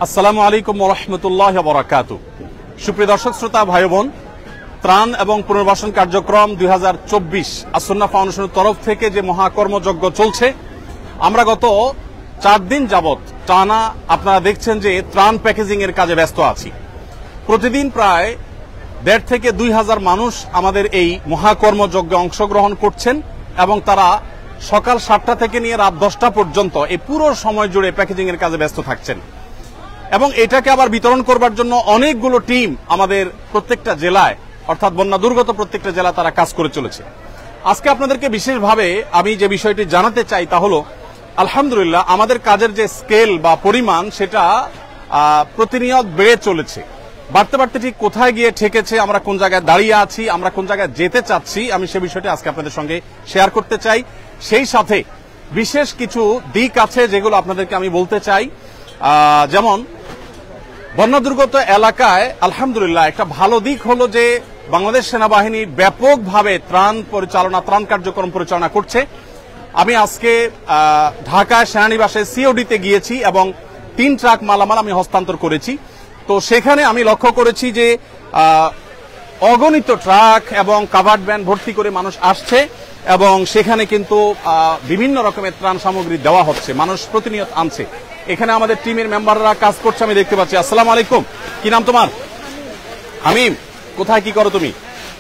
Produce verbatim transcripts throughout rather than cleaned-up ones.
আসসালামু আলাইকুম ওয়া রাহমাতুল্লাহি ওয়া বারাকাতুহু। সুপ্রিয় দর্শক শ্রোতা ভাই বোন, ত্রাণ এবং পুনর্বাসন কার্যক্রম দুই হাজার চব্বিশ আসন্না ফাউন্ডেশনের তরফ থেকে যে মহাকর্মযজ্ঞ চলছে, আমরা গত চার দিন যাবৎ টানা আপনারা দেখছেন যে ত্রাণ প্যাকেজিং এর কাজে ব্যস্ত আছি। প্রতিদিন প্রায় দেড় থেকে দুই হাজার মানুষ আমাদের এই মহাকর্মযজ্ঞে অংশগ্রহণ করছেন এবং তারা সকাল সাতটা থেকে নিয়ে রাত দশটা পর্যন্ত এই পুরো সময় জুড়ে প্যাকেজিং এর কাজে ব্যস্ত থাকছেন এবং এটাকে আবার বিতরণ করবার জন্য অনেকগুলো টিম আমাদের প্রত্যেকটা জেলায় অর্থাৎ বন্যা দুর্গত প্রত্যেকটা জেলা তারা কাজ করে চলেছে। আজকে আপনাদেরকে বিশেষভাবে আমি যে বিষয়টি জানাতে চাই তা হলো, আলহামদুলিল্লাহ আমাদের কাজের যে স্কেল বা পরিমাণ সেটা প্রতিনিয়ত বেড়ে চলেছে। বাড়তে বাড়তে ঠিক কোথায় গিয়ে ঠেকেছে, আমরা কোন জায়গায় দাঁড়িয়ে আছি, আমরা কোন জায়গায় যেতে চাচ্ছি, আমি সে বিষয়টি আজকে আপনাদের সঙ্গে শেয়ার করতে চাই। সেই সাথে বিশেষ কিছু দিক আছে যেগুলো আপনাদেরকে আমি বলতে চাই। যেমন বন্যা দুর্গত এলাকায় আলহামদুলিল্লাহ একটা ভালো দিক হলো যে বাংলাদেশ সেনাবাহিনী ব্যাপকভাবে ত্রাণ পরিচালনা ত্রাণ কার্যক্রম পরিচালনা করছে। আমি আজকে ঢাকায় সেনানিবাসে সিওডিতে গিয়েছি এবং তিন ট্রাক মালামাল আমি হস্তান্তর করেছি। তো সেখানে আমি লক্ষ্য করেছি যে অগণিত ট্রাক এবং কাভার্ড ভ্যান ভর্তি করে মানুষ আসছে এবং সেখানে কিন্তু বিভিন্ন রকমের ত্রাণ সামগ্রী দেওয়া হচ্ছে, মানুষ প্রতিনিয়ত আনছে। এখানে আমাদের টিমের মেম্বাররা কাজ করছে, আমি দেখতে পাচ্ছি। আসসালামু আলাইকুম, কি নাম তোমার? হামিম, কোথায় কি করো তুমি?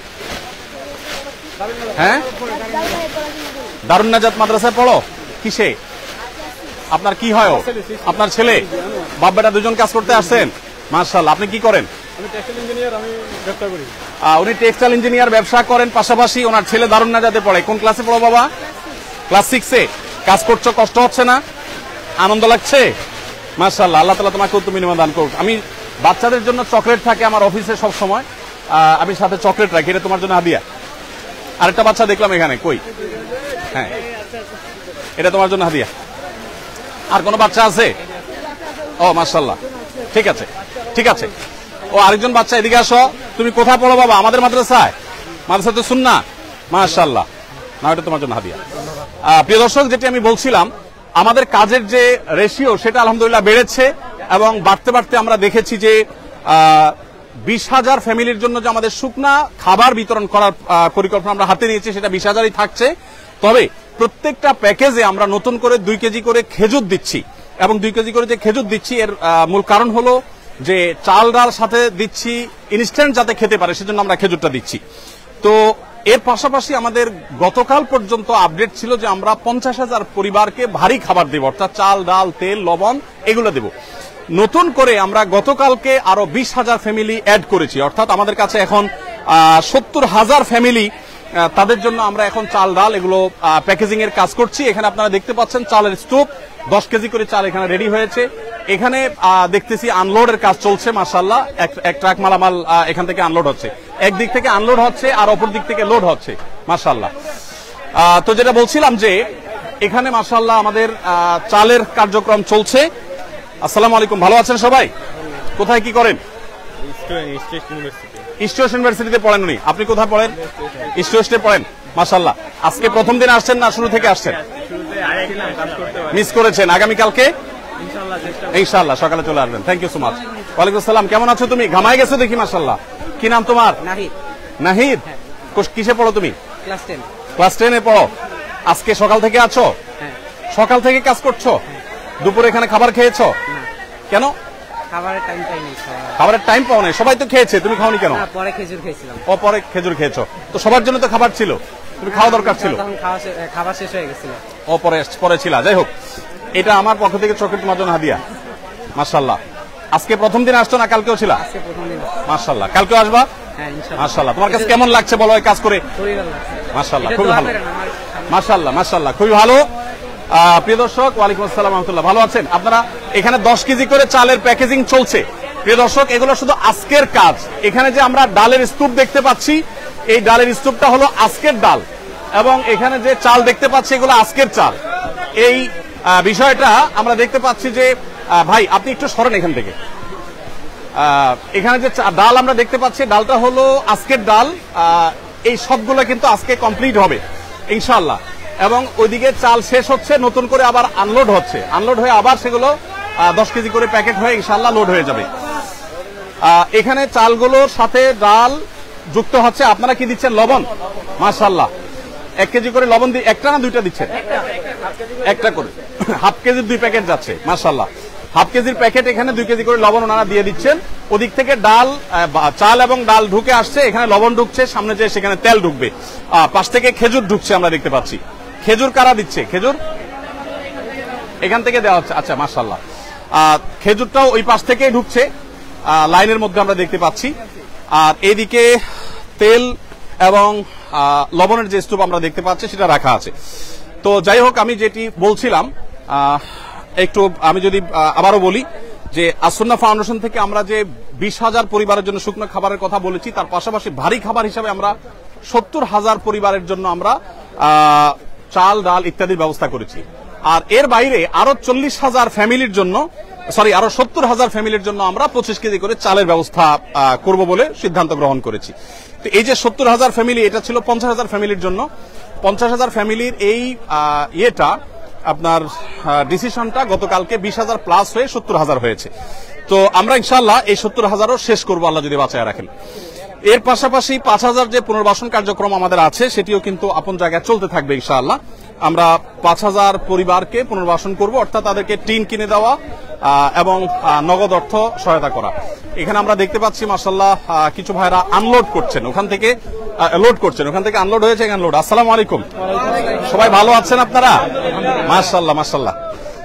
হ্যাঁ, দারুন নাজাত মাদ্রাসায় পড়ো। কিসে? আপনার কি হয়? আপনার ছেলে? বাপ বেটা দুজন কাজ করতে আসছেন, মাশাআল্লাহ। আপনি কি করেন? উনি টেক্সটাইল ইঞ্জিনিয়ার ব্যবসা করেন, পাশাপাশি ওনার ছেলে দারুন নাজাতে পড়ে। কোন ক্লাসে পড়ো বাবা? ক্লাস সিক্সে। কাজ করছো, কষ্ট হচ্ছে না? আনন্দ লাগছে? মাশাআল্লাহ, আল্লাহ তাআলা তোমাকে উত্তম বিনিময় দান করুক। আমি বাচ্চাদের জন্য চকলেট থাকে আমার অফিসে সব সময়, আমি সাথে চকলেট রাখি, এটা তোমার জন্য হাদিয়া। আরেকটা বাচ্চা দেখলাম এখানে, কই? হ্যাঁ, এটা তোমার জন্য হাদিয়া। আর কোন বাচ্চা আছে? ও মাশাআল্লাহ, ঠিক আছে ঠিক আছে। ও আরেকজন বাচ্চা, এদিকে আসো। তুমি কোথায় পড়ো বাবা? আমাদের মাদ্রাসায়? মাদ্রাসাতে সুন্নাহ, মাশাআল্লাহ। না, এটা তোমার জন্য হাদিয়া। প্রিয় দর্শক, যেটি আমি বলছিলাম, আমাদের কাজের যে রেশিও সেটা আলহামদুলিল্লাহ বেড়েছে এবং বাড়তে বাড়তে আমরা দেখেছি যে বিশ হাজার ফ্যামিলির জন্য যে আমাদের শুকনা খাবার বিতরণ করার পরিকল্পনা আমরা হাতে নিয়েছি সেটা বিশ হাজারই থাকছে। তবে প্রত্যেকটা প্যাকেজে আমরা নতুন করে দুই কেজি করে খেজুর দিচ্ছি এবং দুই কেজি করে যে খেজুর দিচ্ছি এর মূল কারণ হলো যে চাল ডাল সাথে দিচ্ছি ইনস্ট্যান্ট যাতে খেতে পারে, সেজন্য আমরা খেজুরটা দিচ্ছি। তো এর পাশাপাশি আমাদের গতকাল পর্যন্ত আপডেট ছিল যে আমরা পঞ্চাশ হাজার পরিবারকে ভারী খাবার দেব, অর্থাৎ চাল ডাল তেল লবণ এগুলো দেব। নতুন করে আমরা গতকালকে আরো বিশ হাজার ফ্যামিলি অ্যাড করেছি, অর্থাৎ আমাদের কাছে এখন সত্তর হাজার ফ্যামিলি, তাদের জন্য আমরা এখন চাল ডাল এগুলো প্যাকেজিং এর কাজ করছি। এখানে আপনারা দেখতে পাচ্ছেন চালের স্তূপ, দশ কেজি করে চাল এখানে রেডি হয়েছে। এখানে দেখতেছি আনলোডের কাজ চলছে, মাশাআল্লাহ। এক ট্রাক মালামাল এখান থেকে আনলোড হচ্ছে, একদিক থেকে আনলোড হচ্ছে আর অপর দিক থেকে লোড হচ্ছে, মাশাআল্লাহ। তো যেটা বলছিলাম যে এখানে মাশাআল্লাহ আমাদের চালের কার্যক্রম চলছে। আসসালামু আলাইকুম, ভালো আছেন সবাই? কোথায় কি করেন? ইস্ট ওয়েস্ট ইউনিভার্সিটিতে পড়েন উনি। আপনি কোথায় পড়েন? ইস্ট ওয়েস্টে পড়েন, মাশাআল্লাহ। আজকে প্রথম দিন আসছেন না শুরু থেকে আসছেন? মিস করেছেন, আগামীকালকে ইনশাআল্লাহ সকালে চলে আসবেন। Thank you so much. ওয়ালাইকুম আসসালাম, কেমন আছো তুমি? ঘামাই গেছো দেখি, মাশাআল্লাহ। কি নাম তোমার? নাহিদ। নাহিদ, কিসে পড়ো তুমি? Class ten. ক্লাস টেনে পড়ো। আজকে সকাল থেকে আছো? সকাল থেকে কাজ করছো? দুপুরে এখানে খাবার খেয়েছো? কেন? খাবারের টাইম পাইনি। খাবারের টাইম পাও নাই? সবাই তো খেয়েছে, তুমি খাওনি কেন? পরে খেজুর খেয়েছিলাম। ও, পরে খেজুর খেয়েছো। তো সবার জন্য তো খাবার ছিল, তুমি খাওয়া দরকার ছিল। খাবার শেষ হয়ে গেছিল। ও, পরে পরে ছিল। যাই হোক, এটা আমার পক্ষ থেকে চকলেট তোমার জন্য হাদিয়া, মাশাআল্লাহ। আজকে প্রথম দিন আসছো না কালকেও ছিল? আজকে প্রথম দিন। মাশাআল্লাহ, কালকেও আসবা? হ্যাঁ ইনশাআল্লাহ। মাশাআল্লাহ, তোমার কাছে কেমন লাগছে বলো এই কাজ করে? খুবই ভালো লাগছে, মাশাআল্লাহ, খুবই ভালো, মাশাআল্লাহ মাশাআল্লাহ, খুবই ভালো। প্রিয় দর্শক, ওয়ালাইকুম আসসালাম রাহমাতুল্লাহ, ভালো আছেন আপনারা? এখানে দশ কেজি করে চালের প্যাকেজিং চলছে। প্রিয় দর্শক, এগুলো শুধু আজকের কাজ। এখানে যে আমরা ডালের স্তূপ দেখতে পাচ্ছি, এই ডালের স্তূপটা হলো আজকের ডাল এবং এখানে যে চাল দেখতে পাচ্ছি এগুলো আজকের চাল। এই বিষয়টা আমরা দেখতে পাচ্ছি যে ভাই আপনি একটু সরেন এখান থেকে। এখানে যে ডাল আমরা দেখতে পাচ্ছি, ডালটা হলো আজকের ডাল। এই সবগুলো কিন্তু আজকে কমপ্লিট হবে ইনশাআল্লাহ। এবং ওইদিকে চাল শেষ হচ্ছে, নতুন করে আবার আনলোড হচ্ছে, আনলোড হয়ে আবার সেগুলো দশ কেজি করে প্যাকেট হয়ে ইনশাল্লাহ লোড হয়ে যাবে। এখানে চালগুলোর সাথে ডাল যুক্ত হচ্ছে। আপনারা কি দিচ্ছেন? লবণ। মাশাআল্লাহ, এক কেজি করে লবণ দিয়ে একটা না দুইটা দিচ্ছেন? একটা করে, হাফ কেজির দুই প্যাকেট যাচ্ছে। মাশাআল্লাহ, হাফ কেজির প্যাকেট এখানে দুই কেজি করে লবণ ওনারা দিয়ে দিচ্ছেন। ওদিক থেকে ডাল, চাল এবং ডাল ঢুকে আসছে, এখানে লবণ ঢুকছে, সামনে যে সেখানে তেল ঢুকবে, পাশ থেকে খেজুর ঢুকছে আমরা দেখতে পাচ্ছি। খেজুর কারা দিচ্ছে? খেজুর এখান থেকে দেওয়া হচ্ছে। আচ্ছা, মাশাআল্লাহ, খেজুরটাও ওই পাশ থেকেই ঢুকছে, লাইনের মধ্যে আমরা দেখতে পাচ্ছি। আর এইদিকে তেল এবং লবণের যে স্তূপ আমরা দেখতে পাচ্ছি সেটা রাখা আছে। তো যাই হোক, আমি যেটি বলছিলাম, একটু আমি যদি আবারও বলি যে আসুন্নাহ ফাউন্ডেশন থেকে আমরা যে বিশ হাজার পরিবারের জন্য শুকনো খাবারের কথা বলেছি, তার পাশাপাশি ভারী খাবার হিসাবে আমরা সত্তর হাজার পরিবারের জন্য আমরা চাল, ডাল ইত্যাদির ব্যবস্থা করেছি। আর এর বাইরে আরো চল্লিশ হাজার ফ্যামিলির জন্য, সরি আরো সত্তর হাজার ফ্যামিলির জন্য আমরা পঁচিশ কেজি করে চালের ব্যবস্থা করব বলে সিদ্ধান্ত গ্রহণ করেছি। তো এই যে সত্তর হাজার ফ্যামিলি, এটা ছিল পঞ্চাশ হাজার ফ্যামিলির জন্য। পঞ্চাশ হাজার ফ্যামিলির এই ইয়েটা আপনার ডিসিশনটা গতকালকে বিশ হাজার প্লাস হয়ে সত্তর হাজার হয়েছে। তো আমরা ইনশাল্লাহ এই সত্তর হাজারও শেষ করবো, আল্লাহ যদি বাঁচায় রাখেন। এর পাশাপাশি পাঁচ হাজার যে পুনর্বাসন কার্যক্রম আমাদের আছে সেটিও কিন্তু আপন জায়গায় চলতে থাকবে ইনশাআল্লাহ। আমরা পাঁচ হাজার পরিবারকে পুনর্বাসন করব, অর্থাৎ তাদেরকে টিন কিনে দেওয়া এবং নগদ অর্থ সহায়তা করা। এখানে আমরা দেখতে পাচ্ছি মাশাআল্লাহ কিছু ভাইরা আনলোড করছেন, ওখান থেকে লোড করছেন, ওখান থেকে আনলোড হয়েছে, এখানে লোড। আসসালামু আলাইকুম, সবাই ভালো আছেন আপনারা? মাশাআল্লাহ মাশাআল্লাহ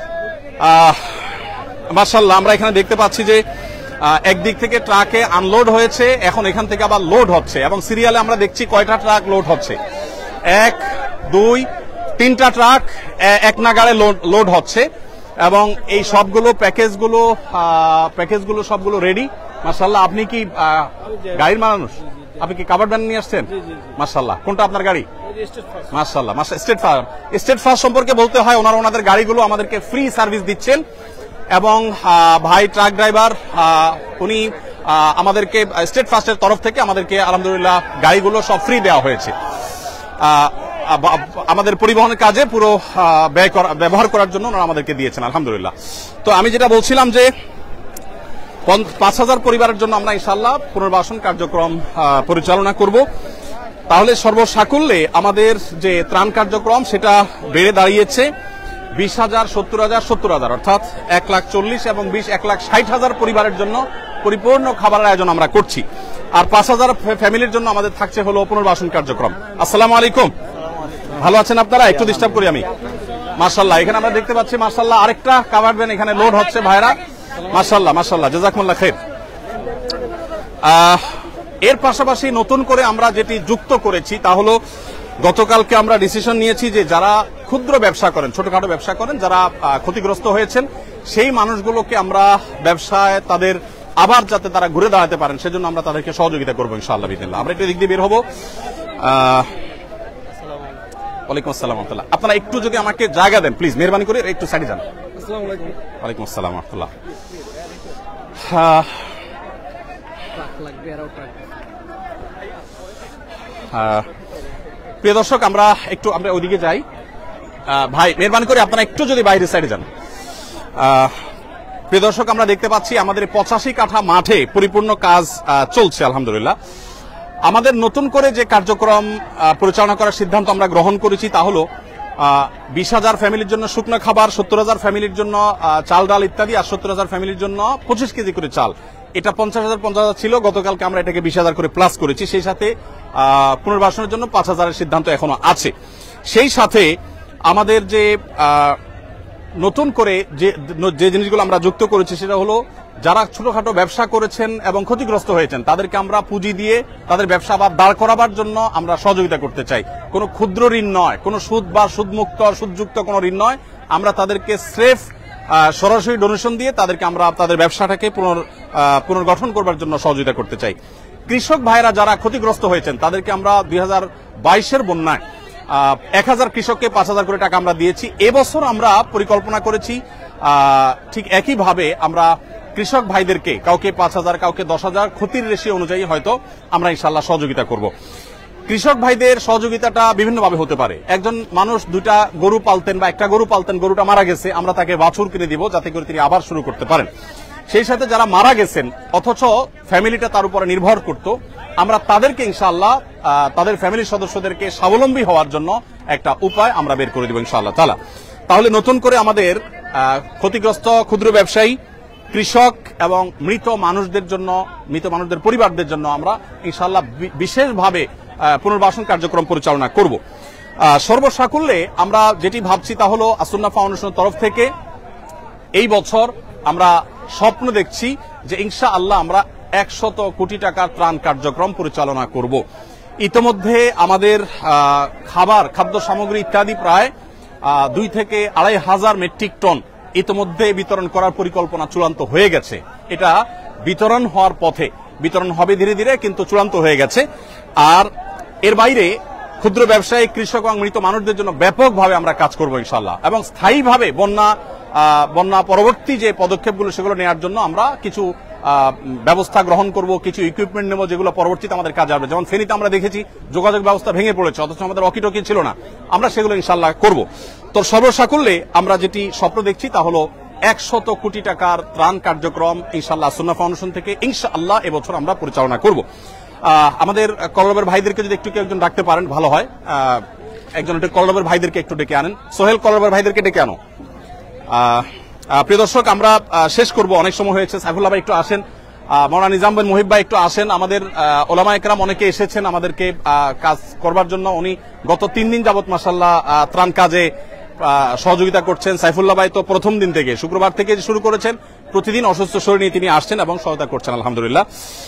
মাশাআল্লাহ। আমরা এখানে দেখতে পাচ্ছি যে একদিক থেকে ট্রাকে আনলোড হয়েছে, এখন এখান থেকে আবার লোড হচ্ছে, এবং সিরিয়ালে আমরা দেখছি কয়টা ট্রাক লোড হচ্ছে। এক, দুই, তিনটা ট্রাক এক নাগাড়ে লোড হচ্ছে, এবং এই সবগুলো প্যাকেজগুলো প্যাকেজগুলো সবগুলো রেডি। মাশাআল্লাহ, আপনি কি গাড়ির মানুষ? আপনি কি কাভার্ড ভ্যান নিয়ে আসছেন? মাশাআল্লাহ, কোনটা আপনার গাড়ি? মাশাআল্লাহ মাশাআল্লাহ। স্টেট ফার্স্ট, স্টেট ফার্স্ট সম্পর্কে বলতে হয়, ওনারা ওনাদের গাড়িগুলো আমাদেরকে ফ্রি সার্ভিস দিচ্ছেন, এবং ভাই ট্রাক ড্রাইভার উনি আমাদেরকে স্টেট ফার্স্টের তরফ থেকে আমাদেরকে আলহামদুলিল্লাহ গাড়িগুলো সব ফ্রি দেওয়া হয়েছে আমাদের পরিবহনের কাজে পুরো ব্যয় করা ব্যবহার করার জন্য ওনারা আমাদেরকে দিয়েছেন আলহামদুলিল্লাহ। তো আমি যেটা বলছিলাম যে পাঁচ হাজার পরিবারের জন্য আমরা ইনশাআল্লাহ পুনর্বাসন কার্যক্রম পরিচালনা করব। তাহলে সর্বসাকুল্যে আমাদের যে ত্রাণ কার্যক্রম সেটা বেড়ে দাঁড়িয়েছে বিশ হাজার, সত্তর হাজার, সত্তর হাজার, অর্থাৎ এক লাখ চল্লিশ এবং বিশ এক লাখ ষাট হাজার পরিবারের জন্য পরিপূর্ণ খাবারের আয়োজন আমরা করছি। আর পাঁচ হাজার ফ্যামিলির জন্য আমাদের থাকছে হলো পুনর্বাসন কার্যক্রম। আসসালামু আলাইকুম, ভালো আছেন আপনারা? একটু ডিস্টার্ব করি আমি। মাশাআল্লাহ, এখানে আমরা দেখতে পাচ্ছি মাশাআল্লাহ আরেকটা কাভার্ড ভ্যান এখানে লোড হচ্ছে ভাইরা। মাশাআল্লাহ মাশাআল্লাহ, জাযাকুমুল্লাহ খাইর। এর পাশাপাশি নতুন করে আমরা যেটি যুক্ত করেছি তা হলো গতকালকে আমরা ডিসিশন নিয়েছি যে যারা ক্ষুদ্র ব্যবসা করেন, ছোটখাটো ব্যবসা করেন, যারা ক্ষতিগ্রস্ত হয়েছেন, সেই মানুষগুলোকে আমরা ব্যবসায় তাদের আবার যাতে তারা ঘুরে দাঁড়াতে পারেন সেজন্য আমরা তাদেরকে সহযোগিতা করবো ইনশাআল্লাহ বিদিল্লাহ। আমরা একটু দিক দিয়ে বের হবো। ওয়ালাইকুম আসসালাম ওয়া রাহমাতুল্লাহ। আপনারা একটু যদি আমাকে জায়গা দেন প্লিজ, মেহরবানি করে একটু সাইডে যান। আসসালামু আলাইকুম। ওয়ালাইকুম আসসালাম ওয়া রাহমাতুল্লাহ। প্রিয় দর্শক, আমরা একটু আমরা ওইদিকে যাই। ভাই মেহরবানি করে আপনারা একটু যদি বাইরে সাইডে যান। প্রিয় দর্শক, আমরা দেখতে পাচ্ছি আমাদের পঁচাশি কাঠা মাঠে পরিপূর্ণ কাজ চলছে আলহামদুলিল্লাহ। আমাদের নতুন করে যে কার্যক্রম পরিচালনা করার সিদ্ধান্ত আমরা গ্রহণ করেছি তা হলো বিশ হাজার ফ্যামিলির জন্য শুকনো খাবার, সত্তর হাজার ফ্যামিলির জন্য চাল ডাল ইত্যাদি, আর সত্তর হাজার ফ্যামিলির জন্য পঁচিশ কেজি করে চাল। এটা পঞ্চাশ হাজার পঞ্চাশ হাজার ছিল, গতকালকে আমরা এটাকে বিশ হাজার করে প্লাস করেছি। সেই সাথে পুনর্বাসনের জন্য পাঁচ হাজারের সিদ্ধান্ত এখনো আছে। সেই সাথে আমাদের যে নতুন করে যে জিনিসগুলো আমরা যুক্ত করেছি সেটা হলো যারা ছোটখাটো ব্যবসা করেছেন এবং ক্ষতিগ্রস্ত হয়েছেন তাদেরকে আমরা পুঁজি দিয়ে তাদের ব্যবসা আবার দাঁড় করাবার জন্য আমরা সহযোগিতা করতে চাই। কোনো ক্ষুদ্র ঋণ নয়, কোনো সুদ বা সুদমুক্ত সুদযুক্ত কোনো ঋণ নয়। আমরা তাদেরকে স্রেফ সরাসরি ডোনেশন দিয়ে তাদেরকে আমরা তাদের ব্যবসাটাকে পুনর পুনর্গঠন করবার জন্য সহযোগিতা করতে চাই। কৃষক ভাইরা যারা ক্ষতিগ্রস্ত হয়েছেন তাদেরকে আমরা দুই হাজার বাইশের বন্যায় এক হাজার কৃষককে পাঁচ হাজার করে টাকা আমরা দিয়েছি। এবছর আমরা পরিকল্পনা করেছি ঠিক একইভাবে আমরা কৃষক ভাইদেরকে কাউকে পাঁচ হাজার, কাউকে দশ হাজার, ক্ষতির রেশিও অনুযায়ী হয়তো আমরা ইনশাল্লাহ সহযোগিতা করব। কৃষক ভাইদের সহযোগিতাটা বিভিন্নভাবে হতে পারে। একজন মানুষ দুইটা গরু পালতেন বা একটা গরু পালতেন, গরুটা মারা গেছে, আমরা তাকে বাছুর কিনে দিব যাতে করে তিনি আবার শুরু করতে পারেন। সেই সাথে যারা মারা গেছেন অথচ ফ্যামিলিটা তার উপরে নির্ভর করত, আমরা তাদেরকে ইনশাআল্লাহ তাদের ফ্যামিলির সদস্যদেরকে স্বাবলম্বী হওয়ার জন্য একটা উপায় আমরা বের করে দেব ইনশাআল্লাহ তাআলা। তাহলে নতুন করে আমাদের ক্ষতিগ্রস্ত ক্ষুদ্র ব্যবসায়ী, কৃষক এবং মৃত মানুষদের জন্য, মৃত মানুষদের পরিবারদের জন্য আমরা ইনশাআল্লাহ বিশেষভাবে পুনর্বাসন কার্যক্রম পরিচালনা করব। সর্বসাকুল্যে আমরা যেটি ভাবছি তা হলো আসুন্নাহ ফাউন্ডেশনের তরফ থেকে এই বছর আমরা স্বপ্ন দেখছি যে ইনশাআল্লাহ আমরা একশত কোটি টাকার ত্রাণ কার্যক্রম পরিচালনা করব। ইতোমধ্যে আমাদের খাবার, খাদ্য সামগ্রী ইত্যাদি প্রায় দুই থেকে আড়াই হাজার মেট্রিক টন ইতোমধ্যে বিতরণ করার পরিকল্পনা চূড়ান্ত হয়ে গেছে। এটা বিতরণ হওয়ার পথে, বিতরণ হবে ধীরে ধীরে, কিন্তু চূড়ান্ত হয়ে গেছে। আর এর বাইরে ক্ষুদ্র ব্যবসায়ী, কৃষক এবং মৃত মানুষদের জন্য ব্যাপকভাবে আমরা কাজ করব ইনশাআল্লাহ, এবং স্থায়ীভাবে বন্যা বন্যা পরবর্তী যে পদক্ষেপগুলো সেগুলো নেওয়ার জন্য আমরা কিছু ব্যবস্থা গ্রহণ করব, কিছু ইকুইপমেন্ট নেব যেগুলো পরবর্তীতে আমাদের কাজে আসবে। যেমন ফেনীতে আমরা দেখেছি যোগাযোগ ব্যবস্থা ভেঙে পড়েছে, অথচ আমাদের ওয়াকিটকি ছিল না, আমরা সেগুলো ইনশাআল্লাহ করব। তো সর্বসাকুল্যে আমরা যেটি স্বপ্ন দেখছি তা হলো একশত কোটি টাকার ত্রাণ কার্যক্রম ইনশাআল্লাহ আসুন্নাহ ফাউন্ডেশন থেকে ইনশাআল্লাহ এবছর আমরা পরিচালনা করব। আমাদের কলরবের ভাইদেরকে যদি একটু কেউ একজন ডাকতে পারেন ভালো হয়। একজন একটু কলরবের ভাইদেরকে একটু ডেকে আনেন। সোহেল, কলরবের ভাইদেরকে ডেকে আনো। প্রিয় দর্শক, আমরা শেষ করব, অনেক সময় হয়েছে। সাইফুল্লাহ ভাই একটু আসেন, মৌলানা নিজাম বিন মুহিব ভাই একটু আসেন। আমাদের ওলামা একরাম অনেকে এসেছেন আমাদেরকে কাজ করবার জন্য। উনি গত তিন দিন যাবত মাশাআল্লাহ ত্রাণ কাজে সহযোগিতা করছেন। সাইফুল্লাহ ভাই তো প্রথম দিন থেকে, শুক্রবার থেকে শুরু করেছেন, প্রতিদিন অসুস্থ শরীর নিয়ে তিনি আসছেন এবং সহায়তা করছেন আলহামদুলিল্লাহ।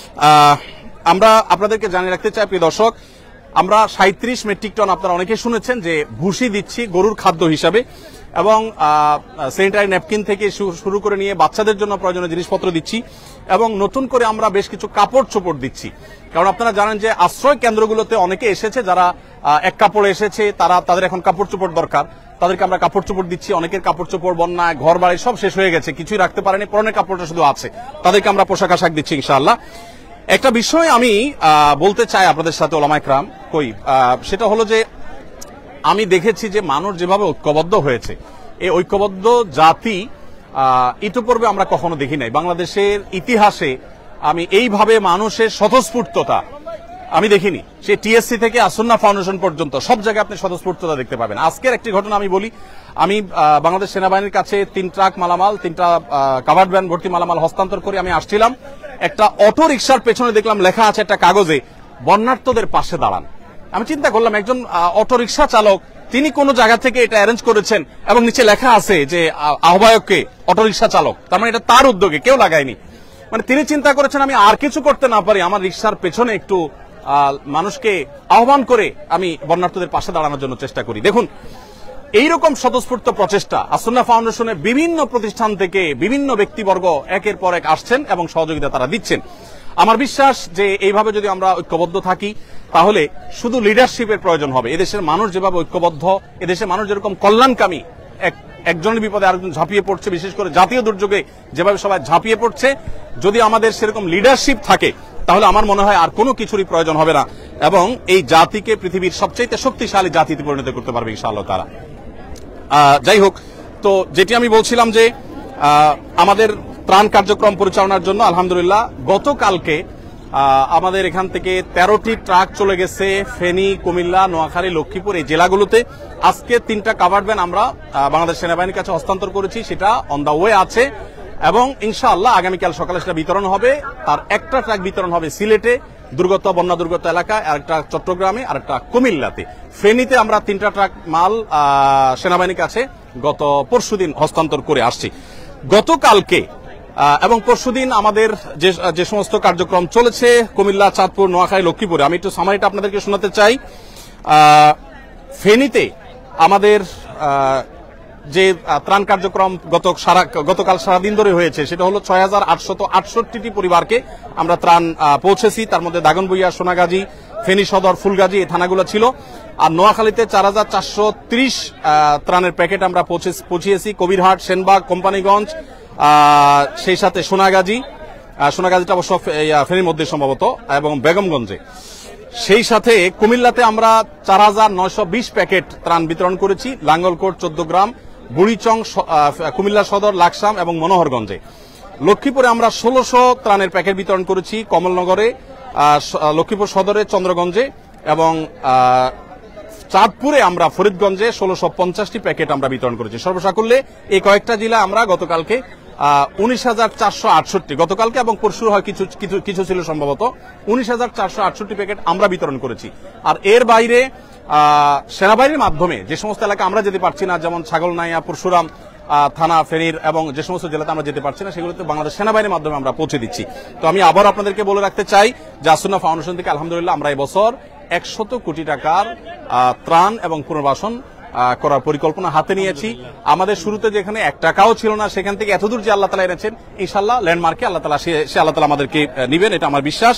আমরা আপনাদেরকে জানিয়ে রাখতে চাই প্রিয় দর্শক, আমরা সাঁত্রিশ মেট্রিক টন, আপনারা অনেকে শুনেছেন যে ভুসি দিচ্ছি গরুর খাদ্য হিসাবে, এবং স্যানিটারি ন্যাপকিন থেকে শুরু করে নিয়ে বাচ্চাদের জন্য প্রয়োজনীয় জিনিসপত্র দিচ্ছি, এবং নতুন করে আমরা বেশ কিছু কাপড় চোপড় দিচ্ছি। কারণ আপনারা জানেন যে আশ্রয় কেন্দ্রগুলোতে অনেকে এসেছে যারা এক কাপড়ে এসেছে, তারা তাদের এখন কাপড় চোপড় দরকার, তাদেরকে আমরা কাপড় চোপড় দিচ্ছি। অনেকের কাপড় চোপড় বন্যায় ঘর বাড়ি সব শেষ হয়ে গেছে, কিছুই রাখতে পারেনি, পরনের কাপড়টা শুধু আছে, তাদেরকে আমরা পোশাক আশাক দিচ্ছি ইনশাআল্লাহ। একটা বিষয় আমি বলতে চাই আপনাদের সাথে ওলামা একরাম, কই সেটা হলো যে আমি দেখেছি যে মানুষ যেভাবে ঐক্যবদ্ধ হয়েছে, এই ঐক্যবদ্ধ জাতি ইতিপূর্বে আমরা কখনো দেখি নাই। বাংলাদেশের ইতিহাসে আমি এইভাবে মানুষের স্বতঃস্ফূর্ততা আমি দেখিনি। সে টিএসসি থেকে আসুন্নাহ ফাউন্ডেশন পর্যন্ত সব জায়গায় আপনি স্বতঃস্ফূর্ততা দেখতে পাবেন। আজকের একটি ঘটনা আমি বলি, আমি বাংলাদেশ সেনাবাহিনীর কাছে তিন ট্রাক মালামাল, তিনটা কাভার্ড ভ্যান ভর্তি মালামাল হস্তান্তর করে আমি আসছিলাম। একটা অটো রিকশার পেছনে দেখলাম লেখা আছে একটা কাগজে, বন্যার্তদের পাশে দাঁড়ান। আমি চিন্তা করলাম একজন অটো রিকশা চালক তিনি কোন জায়গা থেকে এটা অ্যারেঞ্জ করেছেন, এবং নিচে লেখা আছে যে আহ্বায়ককে অটো রিকশা চালক, তার মানে এটা তার উদ্যোগে, কেউ লাগায়নি। মানে তিনি চিন্তা করেছেন আমি আর কিছু করতে না পারি, আমার রিকশার পেছনে একটু মানুষকে আহ্বান করে আমি বন্যার্তদের পাশে দাঁড়ানোর জন্য চেষ্টা করি। দেখুন, এইরকম স্বতঃস্ফূর্ত প্রচেষ্টা আসুন্নাহ ফাউন্ডেশনের বিভিন্ন প্রতিষ্ঠান থেকে বিভিন্ন ব্যক্তিবর্গ একের পর এক আসছেন এবং সহযোগিতা তারা দিচ্ছেন। আমার বিশ্বাস যে এইভাবে যদি আমরা ঐক্যবদ্ধ থাকি তাহলে শুধু লিডারশিপের প্রয়োজন হবে। এদেশের মানুষ যেভাবে ঐক্যবদ্ধ, এদেশের মানুষ যেরকম কল্যাণকামী, এক একজনের বিপদে আরেকজন ঝাঁপিয়ে পড়ছে, বিশেষ করে জাতীয় দুর্যোগে যেভাবে সবাই ঝাঁপিয়ে পড়ছে, যদি আমাদের সেরকম লিডারশিপ থাকে তাহলে আমার মনে হয় আর কোনো কিছুরই প্রয়োজন হবে না, এবং এই জাতিকে পৃথিবীর সবচেয়ে শক্তিশালী জাতিতে পরিণত করতে পারবে ইনশাআল্লাহ তাআলা। যাই হোক, তো যেটি আমি বলছিলাম যে আমাদের ত্রাণ কার্যক্রম পরিচালনার জন্য আলহামদুলিল্লাহ গতকালকে আমাদের এখান থেকে তেরোটি ট্রাক চলে গেছে ফেনী, কুমিল্লা, নোয়াখালী, লক্ষ্মীপুর এই জেলাগুলোতে। আজকে তিনটা কাভার্ড ভ্যান আমরা বাংলাদেশ সেনাবাহিনীর কাছে হস্তান্তর করেছি, সেটা অন দা ওয়ে আছে, এবং ইনশাআল্লাহ আগামীকাল সকালে সেটা বিতরণ হবে। তার একটা ট্রাক বিতরণ হবে সিলেটে দুর্গত বন্যা দুর্গত এলাকায়, আর একটা চট্টগ্রামে, আর একটা কুমিল্লাতে। ফেনীতে আমরা তিনটা ট্রাক মাল সেনাবাহিনীর কাছে গত পরশুদিন হস্তান্তর করে আসছি। গতকালকে এবং পরশুদিন আমাদের যে যে সমস্ত কার্যক্রম চলেছে কুমিল্লা, চাঁদপুর, নোয়াখালী, লক্ষ্মীপুরে, আমি একটু সামারিটা আপনাদেরকে শোনাতে চাই। ফেনীতে আমাদের যে ত্রাণ কার্যক্রম গত সারা গতকাল সারাদিন ধরে হয়েছে সেটা হলো ছয় হাজার আটশত আটষট্টি পরিবারকে আমরা ত্রাণ পৌঁছেছি। তার মধ্যে দাগনভূঞা, সোনাগাজী, ফেনী সদর, ফুলগাজী এই থানাগুলো ছিল। আর নোয়াখালীতে চার হাজার চারশো ত্রিশ ত্রাণের প্যাকেট আমরা পৌঁছিয়েছি কবিরহাট, সেনবাগ, কোম্পানিগঞ্জ, সেই সাথে সোনাগাজী, সোনাগাজীটা অবশ্য ফেনীর মধ্যে সম্ভবত, এবং বেগমগঞ্জে। সেই সাথে কুমিল্লাতে আমরা চার হাজার নয়শো বিশ প্যাকেট ত্রাণ বিতরণ করেছি লাঙ্গলকোট চোদ্দ গ্রাম, বুড়িচং, কুমিল্লা সদর, লাকসাম এবং মনোহরগঞ্জে। লক্ষ্মীপুরে আমরা ষোলোশো ত্রাণের প্যাকেট বিতরণ করেছি কমলনগরে, লক্ষ্মীপুর সদরে, চন্দ্রগঞ্জে এবং চাঁদপুরে আমরা ফরিদগঞ্জে ষোলোশো পঞ্চাশটি প্যাকেট আমরা বিতরণ করেছি। সর্বসাকুল্যে এই কয়েকটা জেলা আমরা গতকালকে উনিশ হাজার চারশো আটষট্টি গতকালকে এবং পরশু হয় কিছু কিছু কিছু ছিল সম্ভবত উনিশ হাজার চারশো আটষট্টি প্যাকেট আমরা বিতরণ করেছি। আর এর বাইরে সেনাবাহিনীর মাধ্যমে যে সমস্ত এলাকা আমরা যেতে পারছি না, যেমন ছাগলনাইয়া, পরশুরাম থানা, ফেনীর এবং যে সমস্ত জেলাতে আমরা যেতে পারছি না, সেগুলোতে বাংলাদেশ সেনাবাহিনীর মাধ্যমে আমরা পৌঁছে দিচ্ছি। তো আমি আবার আপনাদেরকে বলে রাখতে চাই যে আসুন্না ফাউন্ডেশন থেকে আলহামদুলিল্লাহ আমরা এবছর একশত কোটি টাকার ত্রাণ এবং পুনর্বাসন করার পরিকল্পনা হাতে নিয়েছি। আমাদের শুরুতে যেখানে এক টাকাও ছিল না, সেখান থেকে এতদূর যে আল্লাহ তাআলা এনেছেন, ইনশাআল্লাহ ল্যান্ডমার্কে আল্লাহ তাআলা সে আল্লাহ তাআলা আমাদেরকে নিবেন, এটা আমার বিশ্বাস।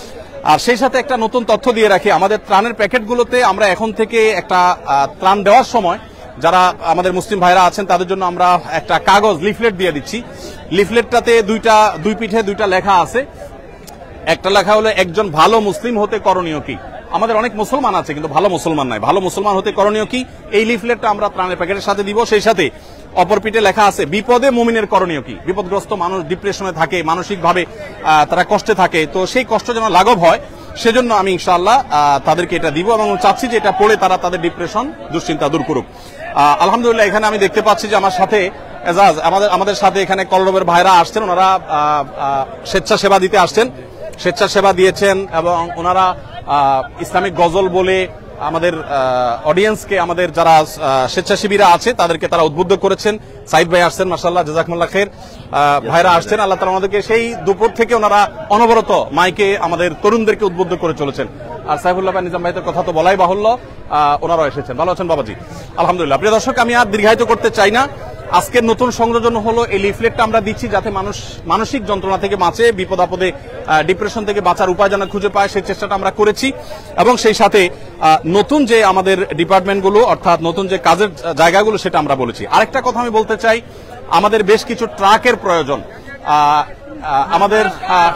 আর সেই সাথে একটা নতুন তথ্য দিয়ে রাখি, আমাদের ত্রাণের প্যাকেটগুলোতে আমরা এখন থেকে একটা ত্রাণ দেওয়ার সময় যারা আমাদের মুসলিম ভাইরা আছেন তাদের জন্য আমরা একটা কাগজ লিফলেট দিয়ে দিচ্ছি। লিফলেটটাতে দুইটা দুই পিঠে দুইটা লেখা আছে। একটা লেখা হলো একজন ভালো মুসলিম হতে করণীয় কি। আমাদের অনেক মুসলমান আছে কিন্তু ভালো মুসলমান নাই, ভালো মুসলমান হতে করণীয় কি, এই লিফলেটটা আমরা ত্রাণের প্যাকেটের সাথে দিব। সেই সাথে অপর পিঠে লেখা আছে বিপদে মুমিনের করণীয় কি। বিপদগ্রস্ত মানুষ ডিপ্রেশনে থাকে, মানসিকভাবে তারা কষ্টে থাকে, তো সেই কষ্ট যেন লাঘব হয় সেজন্য আমি ইনশাআল্লাহ তাদেরকে এটা দিব এবং চাচ্ছি যে এটা পড়ে তারা তাদের ডিপ্রেশন, দুশ্চিন্তা দূর করুক। আলহামদুলিল্লাহ এখানে আমি দেখতে পাচ্ছি যে আমার সাথে এজাজ আমাদের আমাদের সাথে এখানে কলরবের ভাইরা আসছেন, ওনারা স্বেচ্ছাসেবা দিতে আসছেন, স্বেচ্ছাসেবা দিয়েছেন এবং ওনারা ইসলামিক গজল বলে আমাদের অডিয়েন্সকে, আমাদের যারা স্বেচ্ছাসেবীরা আছে তাদেরকে তারা উদ্বুদ্ধ করেছেন। সাইদ ভাই আসছেন, মাশাআল্লাহ, জাযাকুমুল্লাহ খাইর, ভাইরা আসছেন, আল্লাহ তাআলা আমাদেরকে সেই দুপুর থেকে ওনারা অনবরত মাইকে আমাদের তরুণদেরকে উদ্বুদ্ধ করে চলেছেন। আর সাইফুল্লাহ ভাই, নিজাম ভাইদের কথা তো বলাই বাহুল্য, ওনারাও এসেছেন। ভালো আছেন বাবাজি? আলহামদুলিল্লাহ। প্রিয় দর্শক, আমি আর দীর্ঘায়িত করতে চাই না। আজকের নতুন সংযোজন হলো এই লিফলেটটা আমরা দিচ্ছি যাতে মানুষ মানসিক যন্ত্রণা থেকে বাঁচে, বিপদ আপদে ডিপ্রেশন থেকে বাঁচার উপায় যেন খুঁজে পায়, সেই চেষ্টাটা আমরা করেছি। এবং সেই সাথে নতুন যে আমাদের ডিপার্টমেন্টগুলো অর্থাৎ নতুন যে কাজের জায়গাগুলো সেটা আমরা বলেছি। আরেকটা কথা আমি বলতে চাই, আমাদের বেশ কিছু ট্রাকের প্রয়োজন। আমাদের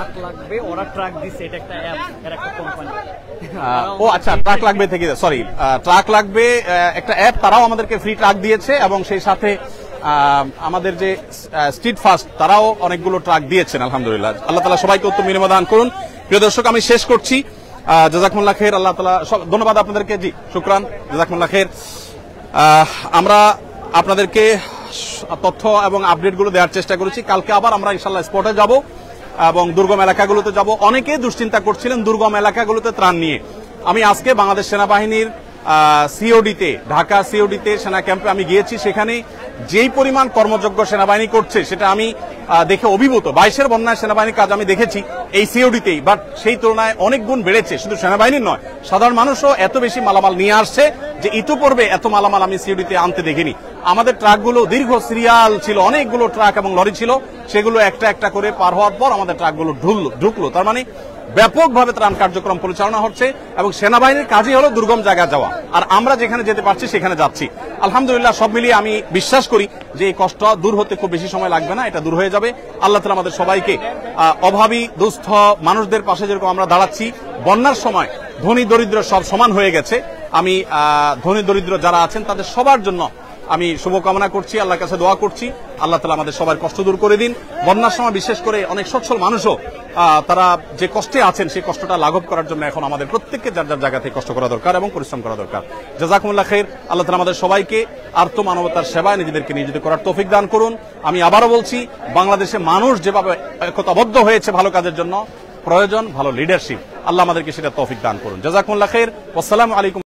ও আচ্ছা, ট্রাক লাগবে থেকে সরি ট্রাক লাগবে একটা অ্যাপ, তারাও আমাদেরকে ফ্রি ট্রাক দিয়েছে এবং সেই সাথে আমাদের যে স্ট্রিট ফাস্ট তারাও অনেকগুলো ট্রাক দিয়েছেন। আলহামদুলিল্লাহ, আল্লাহ তাআলা সবাইকে উত্তম বিনিময় দান করুন। প্রিয় দর্শক, আমি শেষ করছি। জাযাকুমুল্লাহ খাইর, আল্লাহ তাআলা ধন্যবাদ আপনাদেরকে। জি শুকরান, জাযাকুমুল্লাহ খাইর। আমরা আপনাদেরকে তথ্য এবং আপডেটগুলো দেওয়ার চেষ্টা করেছি। কালকে আবার আমরা ইনশাআল্লাহ স্পটে যাব এবং দুর্গম এলাকাগুলোতে যাব। অনেকে দুশ্চিন্তা করছিলেন দুর্গম এলাকাগুলোতে ত্রাণ নিয়ে। আমি আজকে বাংলাদেশ সেনাবাহিনীর সিওডিতে, ঢাকা সিওডিতে সেনা ক্যাম্পে আমি গিয়েছি। সেখানে যেই পরিমাণ কর্মযোগ্য সেনাবাহিনী করছে সেটা আমি দেখে অভিভূত। বাইশের বন্যায় সেনাবাহিনীর কাজ আমি দেখেছি এই সিওডিতেই, বাট সেই তুলনায় অনেক গুণ বেড়েছে। শুধু সেনাবাহিনীর নয়, সাধারণ মানুষও এত বেশি মালামাল নিয়ে আসছে যে ইতিপূর্বে এত মালামাল আমি সিওডিতে আনতে দেখিনি। আমাদের ট্রাকগুলো দীর্ঘ সিরিয়াল ছিল, অনেকগুলো ট্রাক এবং লরি ছিল, সেগুলো একটা একটা করে পার হওয়ার পর আমাদের ট্রাকগুলো ঢুকলো। তার মানে ব্যাপকভাবে ত্রাণ কার্যক্রম পরিচালনা হচ্ছে এবং সেনাবাহিনীর কাজই হলো দুর্গম জায়গায় যাওয়া, আর আমরা যেখানে যেতে পারছি সেখানে যাচ্ছি। আলহামদুলিল্লাহ, সব মিলিয়ে আমি বিশ্বাস করি যে এই কষ্ট দূর হতে খুব বেশি সময় লাগবে না, এটা দূর হয়ে যাবে। আল্লাহ তাআলা আমাদের সবাইকে অভাবী দুস্থ মানুষদের পাশে যেরকম আমরা দাঁড়াচ্ছি, বন্যার সময় ধনী দরিদ্র সব সমান হয়ে গেছে। আমি ধনী দরিদ্র যারা আছেন তাদের সবার জন্য আমি শুভকামনা করছি, আল্লাহর কাছে দোয়া করছি আল্লাহ তাআলা আমাদের সবার কষ্ট দূর করে দিন। বন্যার সময় বিশেষ করে অনেক সচ্ছল মানুষও তারা যে কষ্টে আছেন সেই কষ্টটা লাঘব করার জন্য এখন আমাদের প্রত্যেককে যার যার জায়গা থেকে কষ্ট করা দরকার এবং পরিশ্রম করা দরকার। জাযাকুমুল্লাহ খাইর। আল্লাহ তাআলা আমাদের সবাইকে আর্ত মানবতার সেবায় নিজেদেরকে নিয়োজিত করার তৌফিক দান করুন। আমি আবারও বলছি, বাংলাদেশে মানুষ যেভাবে একতাবদ্ধ হয়েছে ভালো কাজের জন্য, প্রয়োজন ভালো লিডারশিপ। আল্লাহ আমাদেরকে সেটা তৌফিক দান করুন। জাযাকুমুল্লাহ খাইর। আসসালামু আলাইকুম।